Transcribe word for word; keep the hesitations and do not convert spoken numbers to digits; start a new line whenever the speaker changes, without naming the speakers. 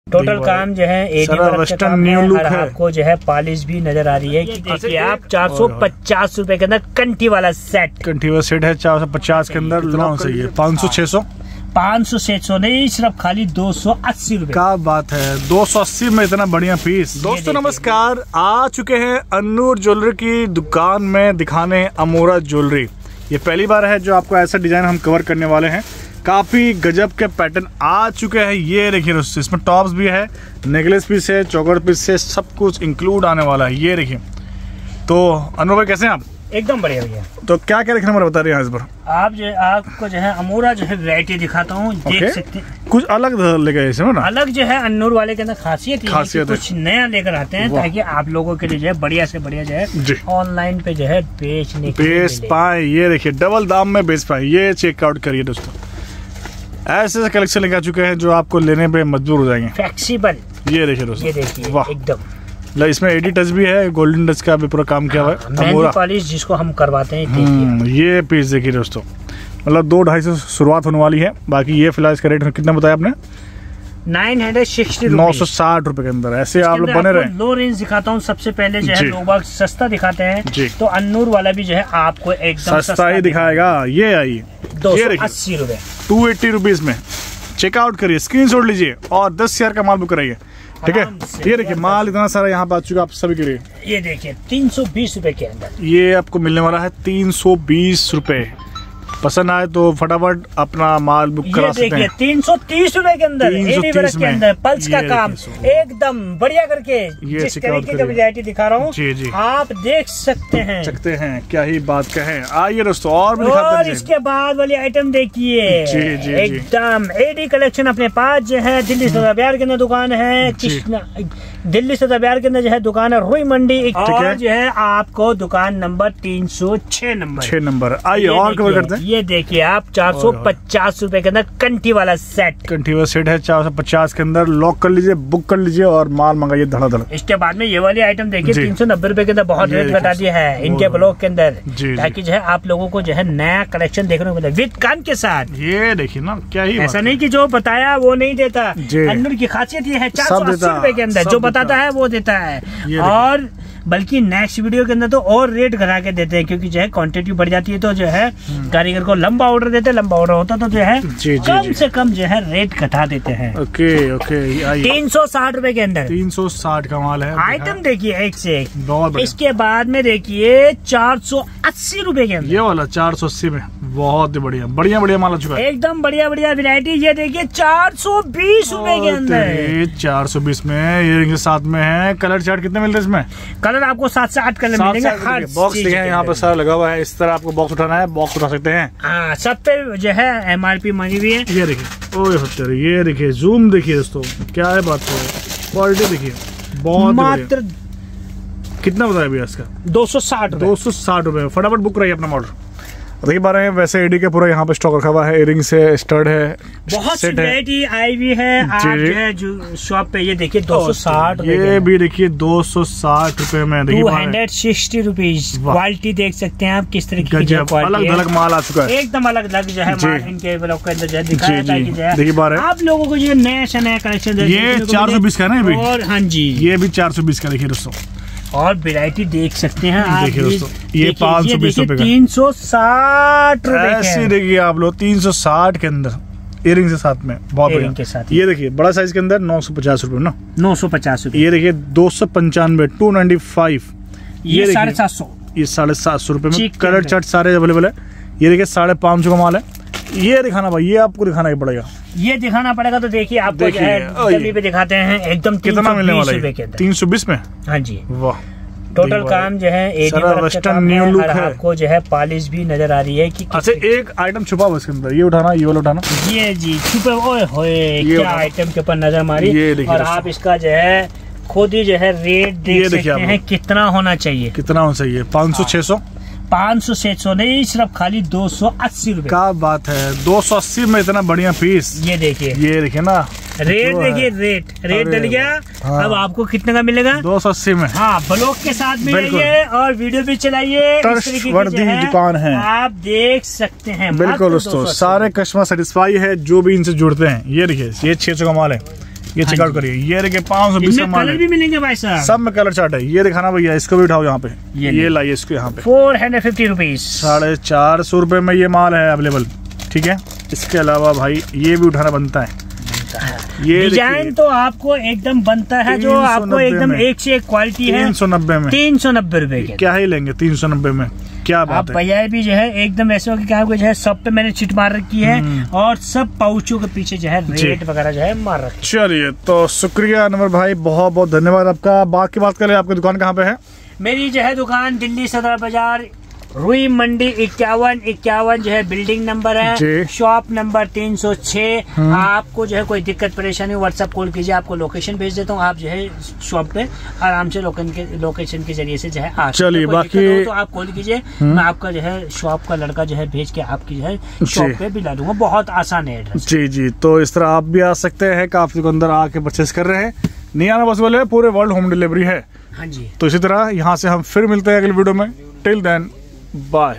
Total काम जो है एडी वर्क का काम है और आपको जो है पॉलिश भी नजर आ रही है कि देखिए आप चार सौ पचास रूपए के अंदर कंठी वाला सेट
कंठी वाला सेट है चार सौ पचास के अंदर लॉन्ग सही है। पाँच सौ छह सौ
पाँच सौ छह सौ नहीं सिर्फ खाली दो सौ अस्सी रूपए।
क्या बात है, दो सौ अस्सी में इतना बढ़िया पीस। दोस्तों नमस्कार, आ चुके हैं अन्नूर ज्वेलरी की दुकान में दिखाने अमोरा ज्वेलरी। ये पहली बार है जो आपको ऐसा डिजाइन हम कवर करने वाले हैं। काफी गजब के पैटर्न आ चुके हैं। ये देखिए दोस्तों, इसमें टॉप्स भी है, नेकलेस पीस है, चौकर पीस है, सब कुछ इंक्लूड आने वाला है। ये देखिए। तो अनूर भाई कैसे हैं आप?
एकदम बढ़िया भैया।
तो क्या क्या देखने वाला बता रहे हैं इस बार?
आप जो आपको जो है अमोरा जो है वैरायटी दिखाता हूँ, देख सकते हैं।
कुछ अलग लेकर इसमें ना,
अलग जो है अन्नूर वाले के अंदर खासियत
खासियत
है कुछ नया लेकर आते हैं ताकि आप लोगों के लिए जो है बढ़िया से बढ़िया जो है ऑनलाइन पे जो है बेचने
बेच पाए। ये देखिए डबल दाम में बेच पाए। ये चेकआउट करिए दोस्तों, ऐसे ऐसे कलेक्शन लेकर आ चुके हैं जो आपको लेने पे मजबूर हो जाएंगे।
फ्लेक्सिबल।
ये देखिए दोस्तों,
ये देखिए
वाह
एकदम।
इसमें एडी टच भी है, गोल्डन टच का भी पूरा काम किया हुआ है।
मेहंदी पॉलिश जिसको हम करवाते हैं। देखिए
ये पीस देखिए दोस्तों, मतलब दो ढाई से शुरुआत होने वाली है। बाकी ये फिलहाल इसका रेट कितना बताया आपने?
नाइन हंड्रेड सिक्सटी
नौ सौ साठ रुपए के अंदर। ऐसे आप लोग बने रहे।
लो रेंज दिखाता हूँ सबसे पहले जो है, लोग बाग सस्ता दिखाते हैं तो अन्नूर वाला भी जो है आपको एकदम
सस्ता ही दिखाएगा। ये आइए
दो सौ अस्सी रूपए
टू एट्टी रुपीज में चेकआउट करिए, स्क्रीनशॉट लीजिए और दस हजार का माल बुक कराइए। ठीक है। ये देखिए माल इतना सारा यहाँ पे आ चुका आप सभी के लिए।
ये देखिए तीन सौ बीस रूपए के अंदर
ये आपको मिलने वाला है तीन सौ बीस रूपए। पसंद आए तो फटाफट अपना माल बुक करा सकते हैं।
तीन सौ तीस रूपए के अंदर एडी वर्क के अंदर पल्स का काम एकदम बढ़िया करके जिस तरीके की वैरायटी दिखा रहा हूँ
जी जी
आप देख सकते हैं सकते
हैं क्या ही बात कहें। आइए दोस्तों और भी दिखाते हैं।
और इसके बाद वाली आइटम देखिए एकदम एडी कलेक्शन अपने पास जो है दिल्ली सदर बाजार के अंदर दुकान है। कृष्णा दिल्ली सदर बाजार के अंदर जो है दुकान है रोई मंडी और जो है आपको दुकान नंबर तीन सौ छह नंबर
छह नंबर। आइए और कवर करते हैं।
ये देखिए आप चार सौ पचास रूपए के अंदर कंठी वाला सेट
कंठी वाला सेट है चार सौ पचास के अंदर। लॉक कर लीजिए, बुक कर लीजिए और माल मंगाइए धड़ाधड़।
इसके बाद में ये वाली आइटम देखिए तीन सौ नब्बे रूपए के अंदर बहुत रेट घटा दिया है इनके ब्लॉक के अंदर ताकि जो है आप लोगों को जो है नया कलेक्शन देखने को मिले विद कान के साथ।
ये देखिए ना क्या ही
ऐसा नहीं की जो बताया वो नहीं देता। अन्नूर की खासियत ये है चार सौ अस्सी रूपए के अंदर जो बताता है वो देता है। और बल्कि नेक्स्ट वीडियो के अंदर तो और रेट घटा के देते हैं क्योंकि जो है क्वांटिटी बढ़ जाती है तो जो है कारीगर को लंबा ऑर्डर देते हैं। लंबा ऑर्डर होता तो जो है जी, जी, कम जी. से कम जो है रेट घटा देते हैं।
ओके ओके
तीन सौ साठ रूपए के अंदर
तीन सौ साठ का माल है।
आइटम देखिए एक से एक। इसके बाद में देखिए चार सौ अस्सी रूपए के अंदर
ये वाला चार सौ अस्सी में बहुत ही बढ़िया बढ़िया बढ़िया माल आ चुका है।
एकदम बढ़िया बढ़िया वैरायटी। ये देखिए चार सौ बीस रूपए के अंदर
चार सौ बीस में इयररिंग के साथ में है। कलर चार्ट कितने मिल रहे हैं इसमें?
कलर आपको सात से आठ कलर मिलेंगे। हर
बॉक्स लिखे हैं यहाँ पर सारा लगा हुआ है। इस तरह आपको बॉक्स उठाना है बॉक्स उठा सकते हैं।
हाँ सब पे जो है एम आर पी मनी भी है।
ये देखिए ओए होते ये देखिए जूम देखिए दोस्तों क्या है बात है। क्वालिटी देखिए बहुत
मात्र
कितना बताया भैया इसका?
दो सौ साठ
दो सौ साठ रुपए। फटाफट बुक कराइए अपना ऑर्डर। रही बात है वैसे एडी के पूरा यहाँ पे स्टॉक रखा हुआ है। इयररिंग से स्टड है,
बहुत सी वैरायटी आई भी है। आप जो है जो शॉप पे ये देखिए दो सौ साठ
ये भी देखिए दो सौ साठ रुपए में
two hundred sixty rupees. Quality देख सकते हैं आप किस तरीके की
अलग अलग माल आ चुका है।
एकदम अलग अलग जो है माल इनके ब्लॉक के अंदर जो है दिखाया ताकि जो है देखिए बार आप लोगों को जो नया से नया कलेक्शन।
ये चार सौ बीस का है
और हाँ जी
ये भी चार सौ बीस का देखिए दोस्तों।
और वैरायटी देख सकते हैं आप।
देखिए दोस्तों ये पाँच सौ बीस रुपए का
तीन सौ साठ रुपए
ऐसे देखिए आप लोग तीन सौ साठ के अंदर इयररिंग के साथ में बहुत बढ़िया
के साथ।
ये देखिए बड़ा साइज के अंदर नौ सौ पचास रुपए ना
नौ सौ पचास रुपए।
ये देखिए दो सौ पंचानवे टू नाइन्टी फाइव।
ये साढ़े सात सौ
ये साढ़े सात सौ रुपए में कलर चार्ट सारे अवेलेबल है। ये देखिए साढ़े पाँच सौ का माल है। ये दिखाना भाई ये आपको दिखाना ही पड़ेगा।
ये दिखाना पड़ेगा तो देखिए आपको जल्दी पे दिखाते हैं एकदम
कितना मिलने वाला है तीन सौ बीस में।
हाँ जी
वाह
टोटल काम जो है एडी वर्क का काम है और आपको जो है पॉलिश भी नजर आ रही है कि
अच्छा एक आइटम छुपा हुआ इसके अंदर। ये उठाना ये वाला उठाना
ये जी छुपे ओए होए क्या आइटम के ऊपर नजर मारी। और आप इसका जो है खुद ही जो है रेट देख सकते हैं कितना होना चाहिए
कितना होना चाहिए। पाँच सौ छह सौ
पाँच सौ छह सौ नहीं सिर्फ खाली दो सौ अस्सी रूपए।
क्या बात है दो सौ अस्सी में इतना बढ़िया पीस।
ये देखिए
ये देखिए ना
रेट देखिए रेट रेट डल गया। हाँ। अब आपको कितने का मिलेगा?
दो सौ अस्सी में।
हाँ ब्लॉग के साथ मिलाइए और वीडियो भी चलाइए।
दुकान है
आप देख सकते हैं।
बिल्कुल दोस्तों सारे कस्टमर सेटिस्फाई है जो भी इनसे जुड़ते हैं। ये देखिए ये छह सौ का माल है। ये चेकआउट करिए, ये देखिए पाँच सौ बीस का माल
कलर भी मिलेंगे भाई साहब,
सब में कलर चार्ट है। ये दिखाना भैया, इसको भी उठाओ यहाँ पे, ये, ये लाइए इसको यहाँ पे।
फोर हंड्रेड फिफ्टी रुपीज,
साढ़े चार सौ रुपए में ये माल है अवेलेबल, ठीक है। इसके अलावा भाई ये भी उठाना बनता है, ये
डिजाइन तो आपको एकदम बनता है, जो आपको एकदम एक से एक क्वालिटी है।
तीन सौ नब्बे में,
तीन सौ नब्बे रुपए के
क्या ही लेंगे तीन सौ नब्बे में, क्या बात है।
भैया भी जो है एकदम ऐसे होगी, क्या जो है सब पे मैंने चिट मार रखी है और सब पाउचों के पीछे जो है रेट वगैरह जो है मार रखी है।
चलिए तो शुक्रिया अनवर भाई, बहुत बहुत धन्यवाद आपका। बाकी बात करें, आपकी दुकान कहाँ पे है?
मेरी जो है दुकान दिल्ली सदर बाजार, रुई मंडी इक्यावन इक्यावन जो है बिल्डिंग नंबर है, शॉप नंबर तीन सौ छह। आपको जो है कोई दिक्कत परेशानी व्हाट्सएप कॉल कीजिए, आपको लोकेशन भेज देता हूँ, आप जो है शॉप पे आराम से लोकेशन के जरिए से जो है आ।
चलिए बाकी
तो आप कॉल कीजिए, मैं आपका जो है शॉप का लड़का जो है भेज के आपकी जो है शॉप पे भी ला दूंगा, बहुत आसान है एड्रेस।
जी जी, तो इस तरह आप भी आ सकते हैं, काफी अंदर आके परचेस कर रहे हैं, नहीं आना पॉसिबल है, पूरे वर्ल्ड होम डिलीवरी है।
हाँ जी,
तो इसी तरह यहाँ से हम फिर मिलते हैं अगले वीडियो में। Till then bye.